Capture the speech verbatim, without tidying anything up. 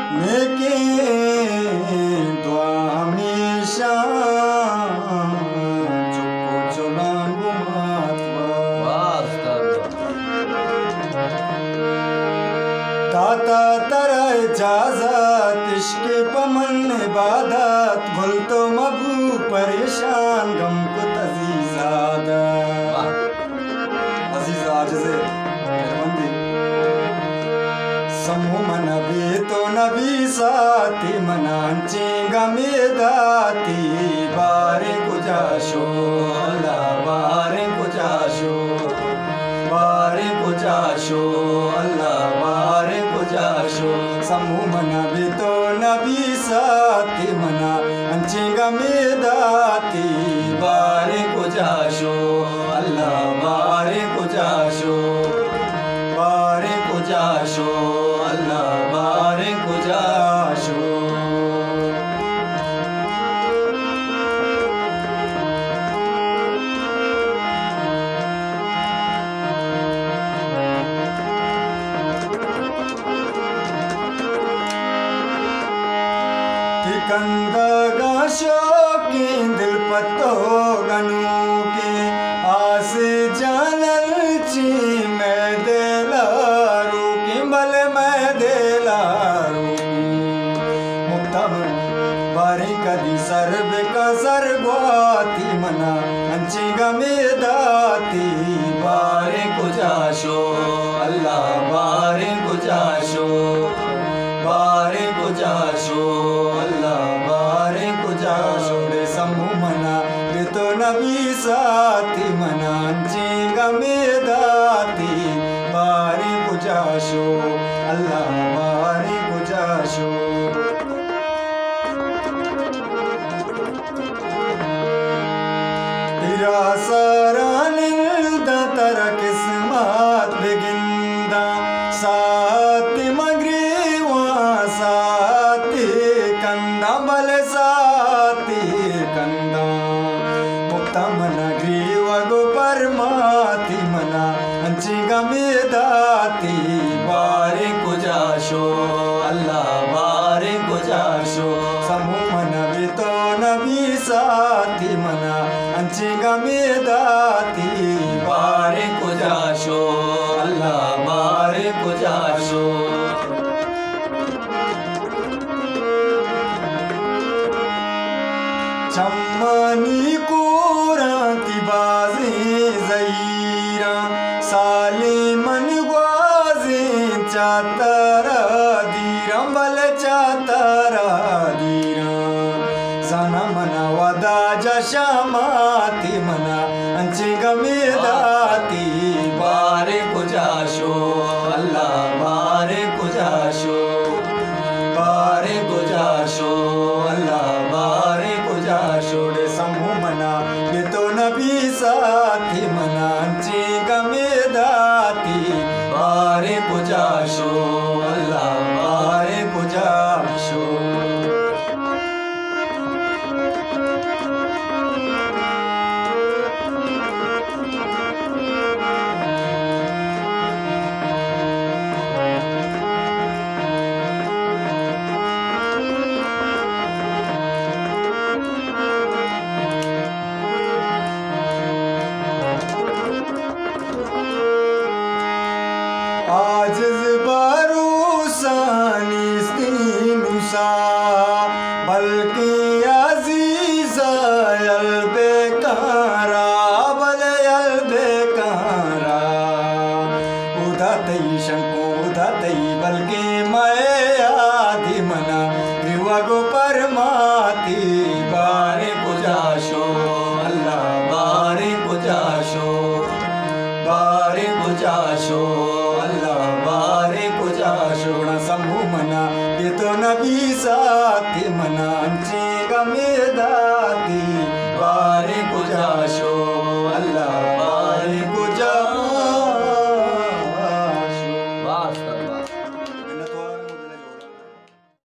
लेकिन दुआ हमेशा चुको चुलान दाता तरा इजाजत इश्क पमन इबादत गुल तो मबू परेशान गम को तजीजादा अजीजा जैसे मेहरबानी समूह मनबी तो नबी साथी मनांची गमे दाती बारे कुजाशो अल्लाह बारे कुजाशो बारे कुजाशो अल्लाह बारे कुजाशो समूह मनबी तो नबी साथी मना अंची गमे दाती बारे कुजाशो अल्लाह बारे कुजाशो बारे कुजाशो अल्लाह बारे कुजाशो कंदगा शौकीन दिल पतो गनू के आस जानल ची मैं देलारू की बल मैं देलारू मुक्तम बारी कदी सर्ब का सर्वाती मना अंची गमे दाती बारे कुजाशो अल्लाह बारे कुजाशो बारे कुजाशो अल्लाह बारे कुजाशो रे समूह मना ये तो नबी साथी मना अंची गमे दाती बारे कुजाशो अल्लाह बारे कुजाशो तेरा सारा निल्दा तेरा किस्मत बिगिंदा साथी मगरी साथी कंदा बल साथी कंदा मुक्ता मना ग्रीव गो परमाती मना अंची गमे दाती बारे कुजाशो अल्लाह बारे कुजाशो समूह मना भी तो नबी साथी मना अंची गमे दाती बारे कुजाशो अल्लाह बारे कुजाशो चम्मनी कोराती बाजी ज़हीरा साली मन ग्वाजी चातरा दीरा बल चातरा दीरा जाना मना वदा जशामाती मना अंची गमे दाती बारे कुजाशो अल्लाह बारे कुजाशो बारे कुजाशो अल्लाह बारे कुजाशो रे समूह मना ये तो नबी साथी मना अंची गमे दाती बारे कुजाशो अल्लाह बारे कुजाशो आज बारूसानी स्तीनुसा बल्कि अजीजा यल बेकारा बल यल बेकारा उदा तई शंको उदा तई बल्कि मैं आदि मना ग्रीवा गो परमाती बारे कुजाशो अल्लाह बारे कुजाशो बारे कुजाशो अल्लाह बारे कुजाशो न समूह मना ये तो नबी साथी मना अंची गमे दाती बारे कुजाशो